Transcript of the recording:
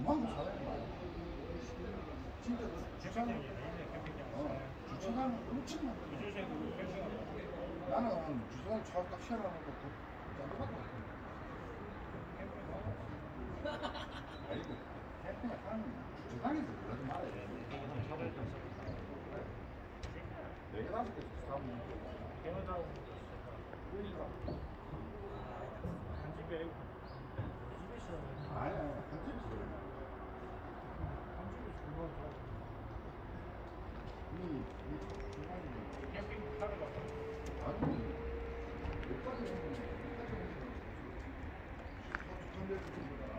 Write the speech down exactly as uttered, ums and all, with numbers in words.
공항도 살아야 돼. 진짜 주차장, 어, 주차장은 엄청 많아. 나는 주차장 차딱 세워놓고 짠것 같아. 아이고, 캠핑에 하는 주차장에서 그러지 말아야 돼. 네개 다섯 개씩 사면 개노다고 그러니까. 한 집에 집에서 아니, 아니, 한 집에서 그래. 한 집에서 그거 이, 이, 주차장이 캠핑 카드 같은 아니, 여기까지 오면, 여기까지 오면, 저, 저, 저, 저, 저, 저, 저, 저, 저,